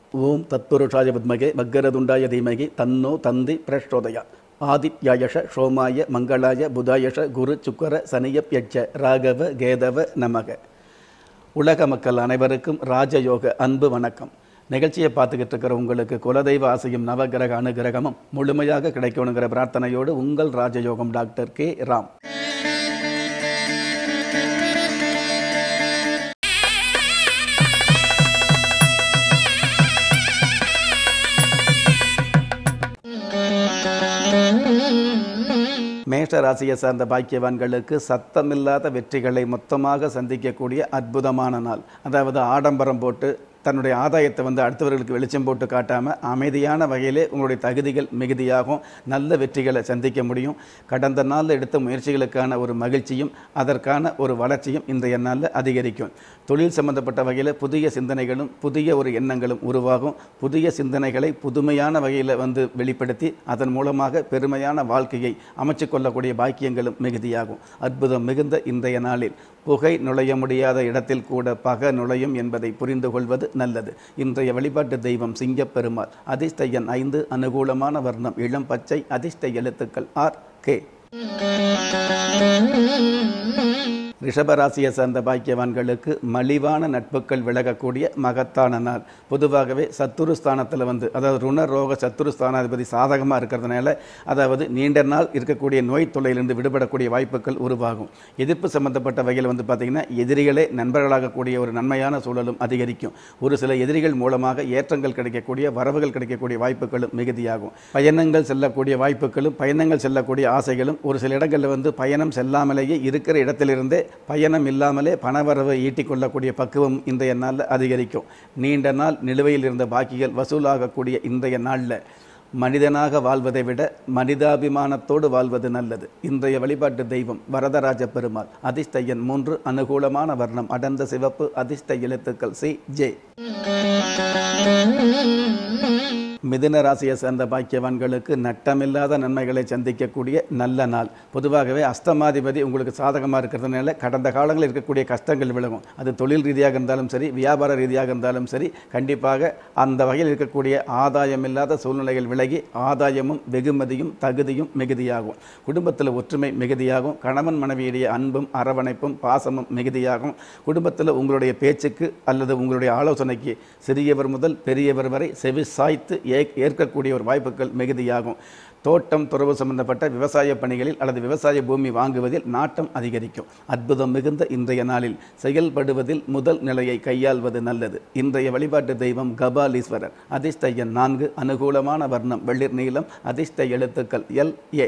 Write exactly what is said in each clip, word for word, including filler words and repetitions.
ஓம் தத்புருஷாய வித்மகே வக்கரதுண்டாய தீமகி தன்னோ தந்தி பிரச்சோதயா ஆதித்யாயஷ சோமாய மங்களாய புதாயஷ குரு சுக்கர சனியப்யட்ச ராகவ கேதவ நமக. உலக மக்கள் அனைவருக்கும் ராஜயோக அன்பு வணக்கம். நிகழ்ச்சியை பார்த்துக்கிட்டு இருக்கிற உங்களுக்கு குலதெய்வ ஆசையும் நவகிரக அனுகிரகமும் முழுமையாக கிடைக்கணுங்கிற பிரார்த்தனையோடு உங்கள் ராஜயோகம் டாக்டர் கே ராம். மேஷ ராசியை சார்ந்த பாக்கியவான்களுக்கு சத்தமில்லாத வெற்றிகளை மொத்தமாக சந்திக்கக்கூடிய அற்புதமான நாள். அதாவது ஆடம்பரம் போட்டு தன்னுடைய ஆதாயத்தை வந்து அடுத்தவர்களுக்கு வெளிச்சம் போட்டு காட்டாமல் அமைதியான வகையிலே உங்களுடைய தகுதிகள் மிகுதியாகும். நல்ல வெற்றிகளை சந்திக்க முடியும். கடந்த நாளில் எடுத்த முயற்சிகளுக்கான ஒரு மகிழ்ச்சியும் அதற்கான ஒரு வளர்ச்சியும் இன்றைய நாளில் அதிகரிக்கும். தொழில் சம்பந்தப்பட்ட வகையில் புதிய சிந்தனைகளும் புதிய ஒரு எண்ணங்களும் உருவாகும். புதிய சிந்தனைகளை புதுமையான வகையில் வந்து வெளிப்படுத்தி அதன் மூலமாக பெருமையான வாழ்க்கையை அமைச்சு கொள்ளக்கூடிய பாக்கியங்களும் மிகுதியாகும். அற்புதம் மிகுந்த இன்றைய நாளில் புகை நுழைய முடியாத இடத்தில் கூட பக நுழையும் என்பதை புரிந்து கொள்வது நல்லது. இன்றைய வழிபாட்டு தெய்வம் சிங்கப்பெருமாள். அதிர்ஷ்ட எண் ஐந்து. அனுகூலமான வர்ணம் இளம் பச்சை. அதிர்ஷ்ட எழுத்துக்கள் ஆர் கே. ரிஷபராசியை சார்ந்த பாக்கியவான்களுக்கு மலிவான நட்புகள் விலகக்கூடிய மகத்தான நாள். பொதுவாகவே சத்துருஸ்தானத்தில் வந்து அதாவது ருண ரோக சத்துருஸ்தானாதிபதி சாதகமாக இருக்கிறதுனால அதாவது நீண்ட நாள் இருக்கக்கூடிய நோய் தொல்லையிலிருந்து விடுபடக்கூடிய வாய்ப்புகள் உருவாகும். எதிர்ப்பு சம்பந்தப்பட்ட வகையில் வந்து பார்த்திங்கன்னா எதிரிகளே நண்பர்களாகக்கூடிய ஒரு நன்மையான சூழலும் அதிகரிக்கும். ஒரு சில எதிரிகள் மூலமாக ஏற்றங்கள் கிடைக்கக்கூடிய வரவுகள் கிடைக்கக்கூடிய வாய்ப்புகளும் மிகுதியாகும். பயணங்கள் செல்லக்கூடிய வாய்ப்புகளும் பயணங்கள் செல்லக்கூடிய ஆசைகளும் ஒரு சில இடங்களில் வந்து பயணம் செல்லாமலேயே இருக்கிற இடத்திலிருந்தே பயணம் இல்லாமலே பணவரவை ஈட்டிக்கொள்ளக்கூடிய பக்குவம் இன்றைய நாளில் அதிகரிக்கும். நீண்ட நாள் நிலுவையில் இருந்த பாக்கிகள் வசூலாகக்கூடிய இன்றைய நாளில் மனிதனாக வாழ்வதை விட மனிதாபிமானத்தோடு வாழ்வது நல்லது. இன்றைய வழிபாட்டு தெய்வம் வரதராஜ பெருமாள். அதிர்ஷ்ட எண் மூன்று. அனுகூலமான வர்ணம் அடர்ந்த சிவப்பு. அதிர்ஷ்ட எழுத்துக்கள் சி ஜே. மிதுன ராசியை சேர்ந்த பாக்கியவான்களுக்கு நட்டமில்லாத நன்மைகளை சந்திக்கக்கூடிய நல்ல நாள். பொதுவாகவே அஷ்டமாதிபதி உங்களுக்கு சாதகமாக இருக்கிறதுனால கடந்த காலங்களில் இருக்கக்கூடிய கஷ்டங்கள் விலகும். அது தொழில் ரீதியாக இருந்தாலும் சரி வியாபார ரீதியாக இருந்தாலும் சரி கண்டிப்பாக அந்த வகையில் இருக்கக்கூடிய ஆதாயம் இல்லாத சூழ்நிலைகள் விலகி ஆதாயமும் வெகுமதியும் தகுதியும் மிகுதியாகும். குடும்பத்தில் ஒற்றுமை மிகுதியாகும். கணவன் மனைவியுடைய அன்பும் அரவணைப்பும் பாசமும் மிகுதியாகும். குடும்பத்தில் உங்களுடைய பேச்சுக்கு அல்லது உங்களுடைய ஆலோசனைக்கு சிறியவர் முதல் பெரியவர் வரை செவி சாய்த்து ஏற்கக்கூடிய ஒரு வாய்ப்புகள் மிகுதியாகும். தோட்டம் துறவு சம்பந்தப்பட்ட விவசாய பணிகளில் அல்லது விவசாய பூமி வாங்குவதில் நாட்டம் அதிகரிக்கும். அற்புதம் மிகுந்த இன்றைய நாளில் செயல்படுவதில் முதல் நிலையை கையாள்வது நல்லது. இன்றைய வழிபாட்டு தெய்வம் கபாலீஸ்வரர். அதிர்ஷ்ட எண் நான்கு. அனுகூலமான வர்ணம் வெளிர் நீளம். அதிர்ஷ்ட எழுத்துக்கள் எல் ஏ.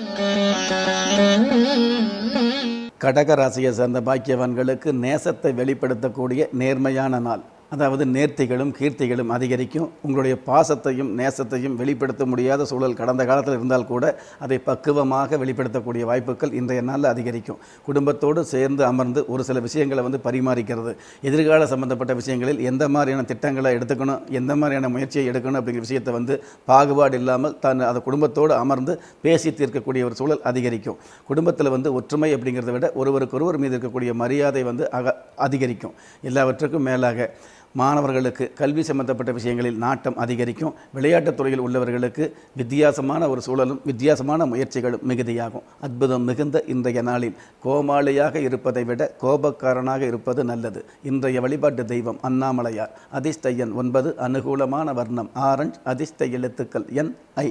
கடக ராசியை சேர்ந்த பாக்கியவான்களுக்கு நேசத்தை வெளிப்படுத்தக்கூடிய நேர்மையான நாள். அதாவது நேர்த்திகளும் கீர்த்திகளும் அதிகரிக்கும். உங்களுடைய பாசத்தையும் நேசத்தையும் வெளிப்படுத்த முடியாத சூழல் கடந்த காலத்தில் இருந்தால் கூட அதை பக்குவமாக வெளிப்படுத்தக்கூடிய வாய்ப்புகள் இன்றைய நாளில் அதிகரிக்கும். குடும்பத்தோடு சேர்ந்து அமர்ந்து ஒரு சில விஷயங்களை வந்து பரிமாறிக்கிறது. எதிர்கால சம்பந்தப்பட்ட விஷயங்களில் எந்த மாதிரியான திட்டங்களை எடுத்துக்கணும் எந்த மாதிரியான முயற்சியை எடுக்கணும் அப்படிங்கிற விஷயத்தை வந்து பாகுபாடு இல்லாமல் தான் அதை குடும்பத்தோடு அமர்ந்து பேசி தீர்க்கக்கூடிய ஒரு சூழல் அதிகரிக்கும். குடும்பத்தில் வந்து ஒற்றுமை அப்படிங்கிறத விட ஒருவருக்கொருவர் மீது இருக்கக்கூடிய மரியாதை வந்து அக அதிகரிக்கும். எல்லாவற்றுக்கும் மேலாக மாணவர்களுக்கு கல்வி சம்பந்தப்பட்ட விஷயங்களில் நாட்டம் அதிகரிக்கும். விளையாட்டுத் துறையில் உள்ளவர்களுக்கு வித்தியாசமான ஒரு சூழலும் வித்தியாசமான முயற்சிகளும் மிகுதியாகும். அற்புதம் மிகுந்த இன்றைய நாளில் கோமாளியாக இருப்பதை விட கோபக்காரனாக இருப்பது நல்லது. இன்றைய வழிபாட்டு தெய்வம் அண்ணாமலையார். அதிர்ஷ்ட எண் ஒன்பது. அனுகூலமான வர்ணம் ஆரஞ்சு. அதிர்ஷ்ட எழுத்துக்கள் என் ஐ.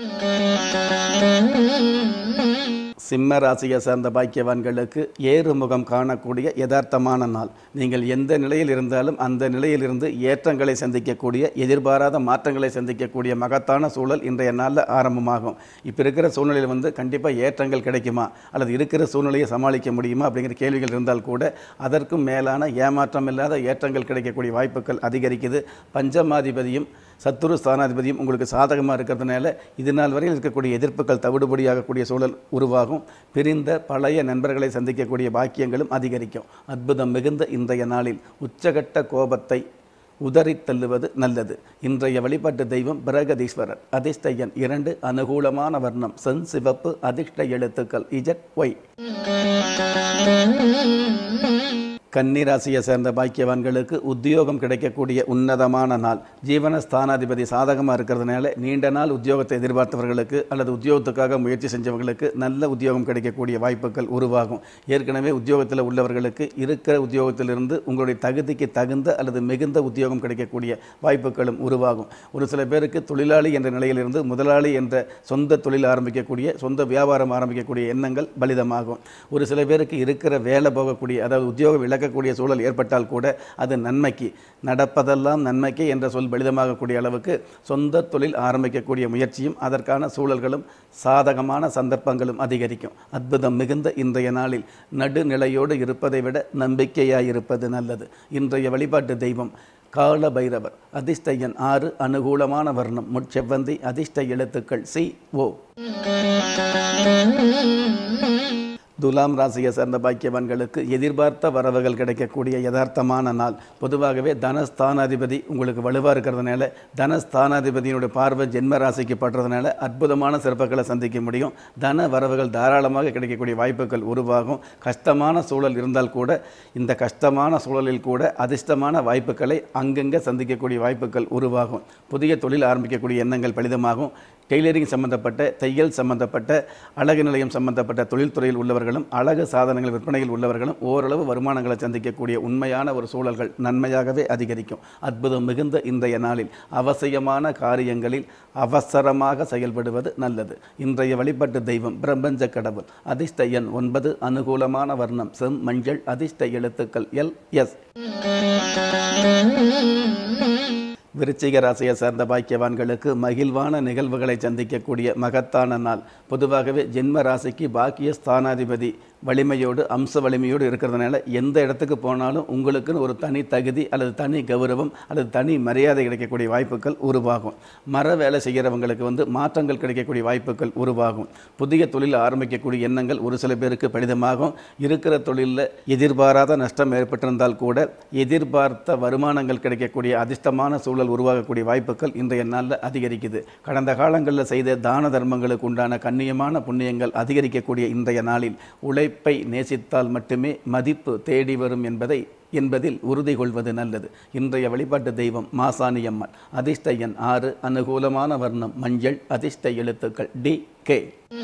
சிம்ம ராசியை சார்ந்த பாக்கியவான்களுக்கு ஏறுமுகம் காணக்கூடிய யதார்த்தமான நாள். நீங்கள் எந்த நிலையில் இருந்தாலும் அந்த நிலையிலிருந்து ஏற்றங்களை சந்திக்கக்கூடிய எதிர்பாராத மாற்றங்களை சந்திக்கக்கூடிய மகத்தான சூழல் இன்றைய நாளில் ஆரம்பமாகும். இப்போ இருக்கிற சூழ்நிலையில் வந்து கண்டிப்பாக ஏற்றங்கள் கிடைக்குமா அல்லது இருக்கிற சூழ்நிலையை சமாளிக்க முடியுமா அப்படிங்கிற கேள்விகள் இருந்தால் கூட அதற்கும் மேலான ஏமாற்றம் இல்லாத ஏற்றங்கள் கிடைக்கக்கூடிய வாய்ப்புகள் அதிகரிக்குது. பஞ்சமாதிபதியும் சத்துரு ஸ்தானாதிபதியும் உங்களுக்கு சாதகமாக இருக்கிறதுனால இது நாள் வரையில் இருக்கக்கூடிய எதிர்ப்புகள் தவிடுபடியாகக்கூடிய சூழல் உருவாகும். பிரிந்த பழைய நண்பர்களை சந்திக்கக்கூடிய பாக்கியங்களும் அதிகரிக்கும். அற்புதம் மிகுந்த இன்றைய நாளில் உச்சகட்ட கோபத்தை உதறி தள்ளுவது நல்லது. இன்றைய வழிபாட்டு தெய்வம் பிரகதீஸ்வரர். அதிர்ஷ்ட எண் இரண்டு. அனுகூலமான வர்ணம் சென் சிவப்பு. அதிர்ஷ்ட எழுத்துக்கள் இஜட் ஒய். கன்னி ராசியை சேர்ந்த பாக்கியவான்களுக்கு உத்தியோகம் கிடைக்கக்கூடிய உன்னதமான நாள். ஜீவனஸ்தானாதிபதி சாதகமாக இருக்கிறதுனால நீண்ட நாள் உத்தியோகத்தை எதிர்பார்த்தவர்களுக்கு அல்லது உத்தியோகத்துக்காக முயற்சி செஞ்சவர்களுக்கு நல்ல உத்தியோகம் கிடைக்கக்கூடிய வாய்ப்புகள் உருவாகும். ஏற்கனவே உத்தியோகத்தில் உள்ளவர்களுக்கு இருக்கிற உத்தியோகத்திலிருந்து உங்களுடைய தகுதிக்கு தகுந்த அல்லது மிகுந்த உத்தியோகம் கிடைக்கக்கூடிய வாய்ப்புகளும் உருவாகும். ஒரு சில பேருக்கு தொழிலாளி என்ற நிலையிலிருந்து முதலாளி என்ற சொந்த தொழில் ஆரம்பிக்கக்கூடிய சொந்த வியாபாரம் ஆரம்பிக்கக்கூடிய எண்ணங்கள் பலிதமாகும். ஒரு சில பேருக்கு இருக்கிற வேலை போகக்கூடிய அதாவது உத்தியோகம் விளக்கக்கூடிய சூழல் ஏற்பட்டால் கூட அது நன்மைக்கு, நடப்பதெல்லாம் நன்மைக்கு என்ற சொல் பலிதமாகக்கூடிய அளவுக்கு சொந்த தொழில் ஆரம்பிக்கக்கூடிய முயற்சியும் அதற்கான சூழல்களும் சாதகமான சந்தர்ப்பங்களும் அதிகரிக்கும். அற்புதம் மிகுந்த இன்றைய நாளில் நடுநிலையோடு இருப்பதை விட நம்பிக்கையாயிருப்பது நல்லது. இன்றைய வழிபாட்டு தெய்வம் கால பைரவர். அதிர்ஷ்ட எண் ஆறு. அனுகூலமான வர்ணம் முட்செவ்வந்தி. அதிர்ஷ்ட எழுத்துக்கள் சி ஓ. துலாம் ராசியை சேர்ந்த பாக்கியவான்களுக்கு எதிர்பார்த்த வரவுகள் கிடைக்கக்கூடிய யதார்த்தமான நாள். பொதுவாகவே தனஸ்தானாதிபதி உங்களுக்கு வலுவாக இருக்கிறதுனால தனஸ்தானாதிபதியினுடைய பார்வை ஜென்ம ராசிக்கு படுறதுனால அற்புதமான சிறப்புகளை சந்திக்க முடியும். தன வரவுகள் தாராளமாக கிடைக்கக்கூடிய வாய்ப்புகள் உருவாகும். கஷ்டமான சூழல் இருந்தால் கூட இந்த கஷ்டமான சூழலில் கூட அதிர்ஷ்டமான வாய்ப்புகளை அங்கங்கே சந்திக்கக்கூடிய வாய்ப்புகள் உருவாகும். புதிய தொழில் ஆரம்பிக்கக்கூடிய எண்ணங்கள் பலிதமாகும். டெய்லரிங் சம்பந்தப்பட்ட, தையல் சம்பந்தப்பட்ட, அழகு நிலையம் சம்பந்தப்பட்ட தொழில்துறையில் உள்ளவர்களும் அழகு சாதனங்கள் விற்பனையில் உள்ளவர்களும் ஓரளவு வருமானங்களை சந்திக்கக்கூடிய உண்மையான ஒரு சூழல்கள் நன்மையாகவே அதிகரிக்கும். அற்புதம் மிகுந்த இன்றைய நாளில் அவசியமான காரியங்களில் அவசரமாக செயல்படுவது நல்லது. இன்றைய வழிபாட்டு தெய்வம் பிரபஞ்ச கடவுள். அதிர்ஷ்ட எண் ஒன்பது. அனுகூலமான வர்ணம் செம் மஞ்சள். அதிர்ஷ்ட எழுத்துக்கள் எல் எஸ். விருச்சிக ராசியை சேர்ந்த பாக்கியவான்களுக்கு மகிழ்வான நிகழ்வுகளை சந்திக்கக்கூடிய மகத்தான நாள். பொதுவாகவே ஜென்ம ராசிக்கு பாக்கிய ஸ்தானாதிபதி வலிமையோடு அம்ச வலிமையோடு இருக்கிறதுனால எந்த இடத்துக்கு போனாலும் உங்களுக்குன்னு ஒரு தனி தகுதி அல்லது தனி கௌரவம் அல்லது தனி மரியாதை கிடைக்கக்கூடிய வாய்ப்புகள் உருவாகும். மர வேலை செய்கிறவங்களுக்கு வந்து மாற்றங்கள் கிடைக்கக்கூடிய வாய்ப்புகள் உருவாகும். புதிய தொழில் ஆரம்பிக்கக்கூடிய எண்ணங்கள் ஒரு சில பேருக்கு பலிதமாகும். இருக்கிற தொழிலில் எதிர்பாராத நஷ்டம் ஏற்பட்டிருந்தால் கூட எதிர்பார்த்த வருமானங்கள் கிடைக்கக்கூடிய அதிர்ஷ்டமான சூழல் உருவாகக்கூடிய வாய்ப்புகள் இன்றைய நாளில் அதிகரிக்குது. கடந்த காலங்களில் செய்த தான தர்மங்களுக்கு உண்டான கண்ணியமான புண்ணியங்கள் அதிகரிக்கக்கூடிய இன்றைய நாளில் உழைப்பை நேசித்தால் மட்டுமே மதிப்பு தேடி வரும் என்பதை என்பதில் உறுதி கொள்வது நல்லது. இன்றைய வழிபாட்டு தெய்வம் மாசாணியம்மன். அதிர்ஷ்ட எண் ஆறு. அனுகூலமான வர்ணம் மஞ்சள். அதிர்ஷ்ட எழுத்துக்கள் டி கே.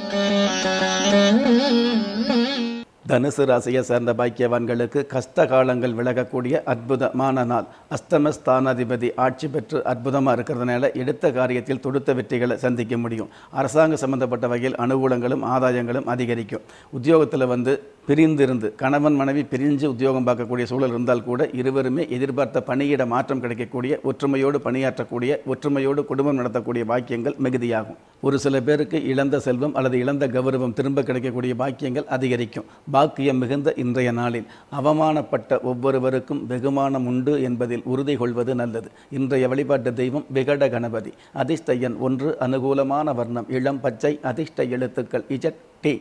தனுசு ராசியை சேர்ந்த பாக்கியவான்களுக்கு கஷ்ட காலங்கள் விலகக்கூடிய அற்புதமான நாள். அஷ்டமஸ்தானாதிபதி ஆட்சி பெற்று அற்புதமாக இருக்கிறதுனால எடுத்த காரியத்தில் தொடுத்த வெற்றிகளை சந்திக்க முடியும். அரசாங்க சம்பந்தப்பட்ட வகையில் அனுகூலங்களும் ஆதாயங்களும் அதிகரிக்கும். உத்தியோகத்தில் வந்து பிரிந்திருந்து கணவன் மனைவி பிரிஞ்சு உத்தியோகம் பார்க்கக்கூடிய சூழல் இருந்தால் கூட இருவருமே எதிர்பார்த்த பணியிட மாற்றம் கிடைக்கக்கூடிய, ஒற்றுமையோடு பணியாற்றக்கூடிய, ஒற்றுமையோடு குடும்பம் நடத்தக்கூடிய பாக்கியங்கள் மிகுதியாகும். ஒரு சில பேருக்கு இழந்த செல்வம் அல்லது இழந்த கௌரவம் திரும்ப கிடைக்கக்கூடிய பாக்கியங்கள் அதிகரிக்கும். பாக்கியம் மிகுந்த இன்றைய நாளில் அவமானப்பட்ட ஒவ்வொருவருக்கும் வெகுமானம் உண்டு என்பதில் உறுதி கொள்வது நல்லது. இன்றைய வழிபாட்டு தெய்வம் விகட கணபதி. அதிர்ஷ்ட எண் ஒன்று. அனுகூலமான வர்ணம் இளம் பச்சை. அதிர்ஷ்ட எழுத்துக்கள் இஜட் டி.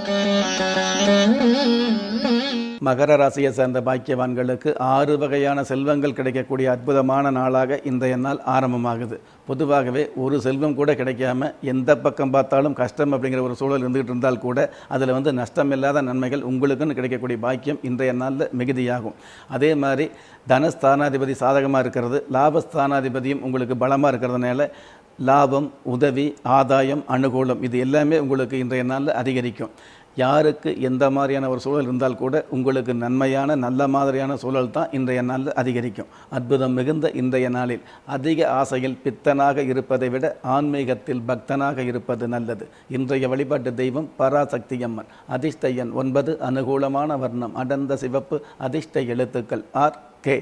மகர ராசியை சேர்ந்த பாக்கியவான்களுக்கு ஆறு வகையான செல்வங்கள் கிடைக்கக்கூடிய அற்புதமான நாளாக இன்றைய நாள் ஆரம்பமாகுது. பொதுவாகவே ஒரு செல்வம் கூட கிடைக்காம எந்த பக்கம் பார்த்தாலும் கஷ்டம் அப்படிங்கிற ஒரு சூழல் இருந்துகிட்டு இருந்தால் கூட அதில் வந்து நஷ்டம் இல்லாத நன்மைகள் உங்களுக்குன்னு கிடைக்கக்கூடிய பாக்கியம் இன்றைய நாளில் மிகுதியாகும். அதே மாதிரி தனஸ்தானாதிபதி சாதகமாக இருக்கிறது, லாபஸ்தானாதிபதியும் உங்களுக்கு பலமாக இருக்கிறதுனால லாபம், உதவி, ஆதாயம், அனுகூலம் இது எல்லாமே உங்களுக்கு இன்றைய நாளில் அதிகரிக்கும். யாருக்கு எந்த மாதிரியான ஒரு சூழல் இருந்தால் கூட உங்களுக்கு நன்மையான நல்ல மாதிரியான சூழல் தான் இன்றைய நாளில் அதிகரிக்கும். அற்புதம் மிகுந்த இன்றைய நாளில் அதிக ஆசையில் பித்தனாக இருப்பதை விட ஆன்மீகத்தில் பக்தனாக இருப்பது நல்லது. இன்றைய வழிபாட்டு தெய்வம் பராசக்தி அம்மன். அதிர்ஷ்ட எண் ஒன்பது. அனுகூலமான வர்ணம் அடர்ந்த சிவப்பு. அதிர்ஷ்ட எழுத்துக்கள் ஆர் கே.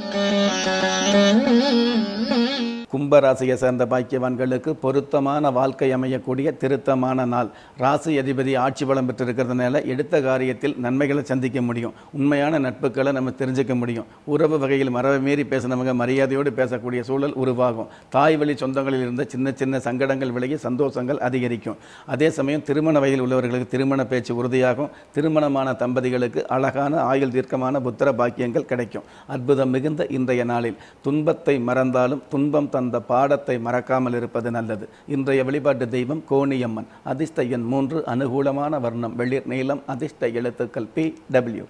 கும்பராசியை சேர்ந்த பாக்கியவான்களுக்கு பொருத்தமான வாழ்க்கை அமையக்கூடிய திருத்தமான நாள். ராசி அதிபதி ஆட்சி பலம் பெற்றிருக்கிறதுனால எடுத்த காரியத்தில் நன்மைகளை சந்திக்க முடியும். உண்மையான நட்புகளை நம்ம தெரிஞ்சுக்க முடியும். உறவு வகையில் மரபை மீறி பேசினவங்க மரியாதையோடு பேசக்கூடிய சூழல் உருவாகும். தாய் வழி சொந்தங்களில் இருந்த சின்ன சின்ன சங்கடங்கள் விலகி சந்தோஷங்கள் அதிகரிக்கும். அதே சமயம் திருமண வயதில் உள்ளவர்களுக்கு திருமண பேச்சு உறுதியாகும். திருமணமான தம்பதிகளுக்கு அழகான ஆயுள் தீர்க்கமான புத்திர பாக்கியங்கள் கிடைக்கும். அற்புதம் மிகுந்த இன்றைய நாளில் துன்பத்தை மறந்தாலும் துன்பம் தந்த பாடத்தை மறக்காமல் இருப்பது நல்லது. இன்றைய வழிபாட்டு தெய்வம் கோணியம்மன். அதிர்ஷ்ட எண் மூன்று. அனுகூலமான வர்ணம் வெளிர் நீலம். அதிர்ஷ்ட எழுத்துக்கள் பி டபிள்யூ.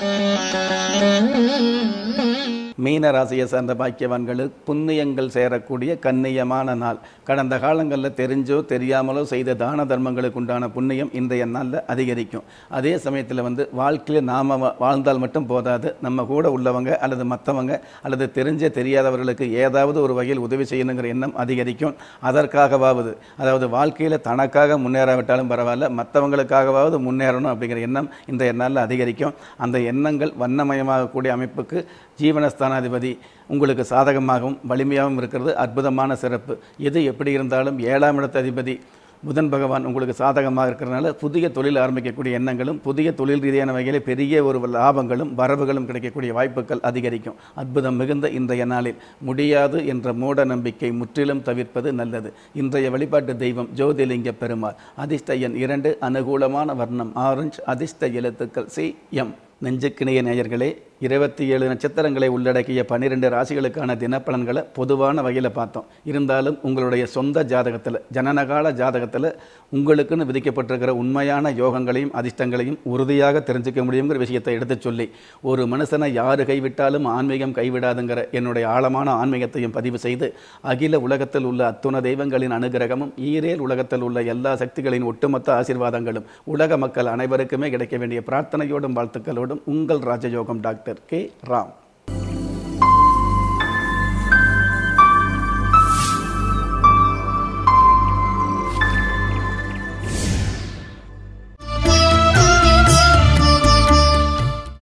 மீன ராசியை சார்ந்த பாக்கியவான்களுக்கு புண்ணியங்கள் சேரக்கூடிய கண்ணியமான நாள். கடந்த காலங்களில் தெரிஞ்சோ தெரியாமலோ செய்த தான தர்மங்களுக்கு உண்டான புண்ணியம் இன்றைய நாளில் அதிகரிக்கும். அதே சமயத்தில் வந்து வாழ்க்கையில் நாம் வாழ்ந்தால் மட்டும் போதாது, நம்ம கூட உள்ளவங்க அல்லது மற்றவங்க அல்லது தெரிஞ்ச தெரியாதவர்களுக்கு ஏதாவது ஒரு வகையில் உதவி செய்யணுங்கிற எண்ணம் அதிகரிக்கும். அதற்காகவாவது, அதாவது வாழ்க்கையில் தனக்காக முன்னேறாவிட்டாலும் பரவாயில்ல, மற்றவங்களுக்காகவாவது முன்னேறணும் அப்படிங்கிற எண்ணம் இன்றைய நாளில் அதிகரிக்கும். அந்த எண்ணங்கள் வண்ணமயமாகக்கூடிய அமைப்புக்கு ஜீவனஸ்தானாதிபதி உங்களுக்கு சாதகமாகவும் வலிமையாகவும் இருக்கிறது அற்புதமான சிறப்பு. எது எப்படி இருந்தாலும் ஏழாம் இடத்த அதிபதி புதன் பகவான் உங்களுக்கு சாதகமாக இருக்கிறதுனால புதிய தொழில் ஆரம்பிக்கக்கூடிய எண்ணங்களும் புதிய தொழில் ரீதியான வகையில் பெரிய ஒரு லாபங்களும் வரவுகளும் கிடைக்கக்கூடிய வாய்ப்புகள் அதிகரிக்கும். அற்புதம் மிகுந்த இன்றைய நாளில் முடியாது என்ற மூட நம்பிக்கை முற்றிலும் தவிர்ப்பது நல்லது. இன்றைய வழிபாட்டு தெய்வம் ஜோதிலிங்க பெருமாள். அதிர்ஷ்ட எண் இரண்டு. அனுகூலமான வர்ணம் ஆரஞ்சு. அதிர்ஷ்ட எழுத்துக்கள் சி எம். நெஞ்சுக்கிணைய நேயர்களே, இருபத்தி ஏழு நட்சத்திரங்களை உள்ளடக்கிய பன்னிரெண்டு ராசிகளுக்கான தினப்பலன்களை பொதுவான வகையில் பார்த்தோம். இருந்தாலும் உங்களுடைய சொந்த ஜாதகத்தில், ஜனனகால ஜாதகத்தில் உங்களுக்குன்னு விதிக்கப்பட்டிருக்கிற உண்மையான யோகங்களையும் அதிர்ஷ்டங்களையும் உறுதியாக தெரிஞ்சுக்க முடியுங்கிற விஷயத்தை எடுத்து சொல்லி, ஒரு மனுஷனை யாரு கைவிட்டாலும் ஆன்மீகம் கைவிடாதுங்கிற என்னுடைய ஆழமான ஆன்மீகத்தையும் பதிவு செய்து, அகில உலகத்தில் உள்ள அத்துண தெய்வங்களின் அனுகிரகமும் ஈரேல் உலகத்தில் உள்ள எல்லா சக்திகளின் ஒட்டுமொத்த ஆசீர்வாதங்களும் உலக மக்கள் அனைவருக்குமே கிடைக்க வேண்டிய பிரார்த்தனையோடும் வாழ்த்துக்களோடும் உங்கள் ராஜயோகம் டாக்டர் கே ராம்.